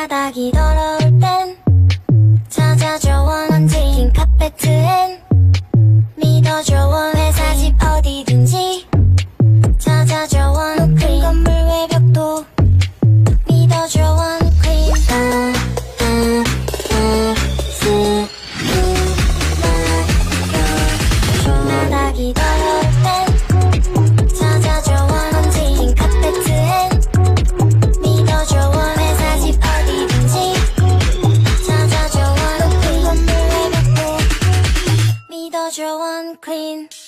바닥이 더러울 땐 찾아줘 원한지 긴 카페트엔 믿어줘 원 회사 집 어디든지 찾아줘 원 클린 건물 외벽도 믿어줘 원 클린 바닥이 더러울 땐 찾아줘 원한지 긴 카페트엔 믿어줘 원 회사 집 어디든지 찾아줘 원 클린 건물 외벽도 믿어줘 원 클린